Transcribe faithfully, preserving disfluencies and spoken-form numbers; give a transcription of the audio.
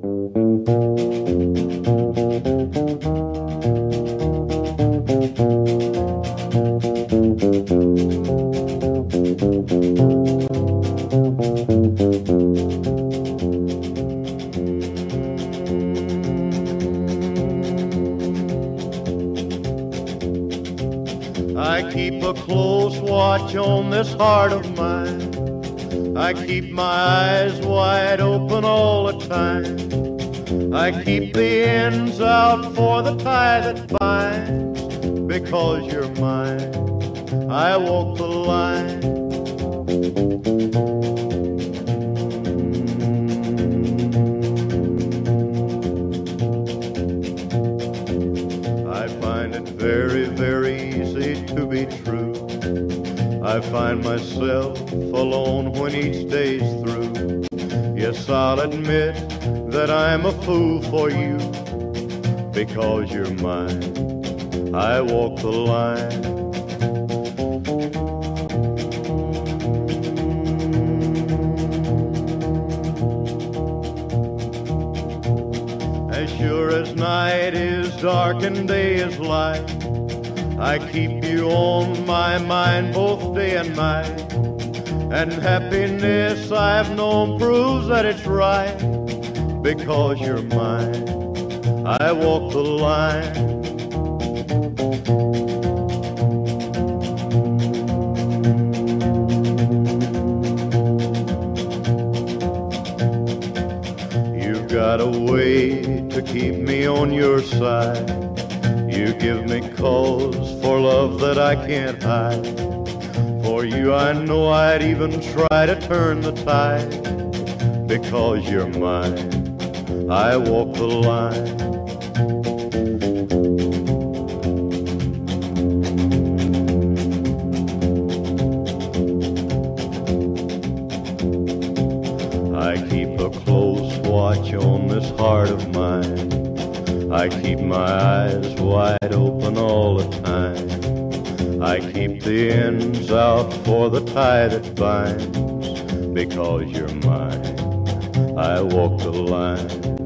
I keep a close watch on this heart of mine. I keep my eyes wide open all the time. I keep the ends out for the tie that binds. Because you're mine, I walk the line. I find it very, very easy to be true. I find myself alone when each day's through. Yes, I'll admit that I'm a fool for you. Because you're mine, I walk the line. As sure as night is dark and day is light, I keep you on my mind both day and night. And happiness I've known proves that it's right. Because you're mine, I walk the line. You've got a way to keep me on your side. You give me cause for love that I can't hide. For you I know I'd even try to turn the tide. Because you're mine, I walk the line. I keep a close watch on this heart of mine. I keep my eyes wide open all the time. I keep the ends out for the tie that binds. Because you're mine, I walk the line.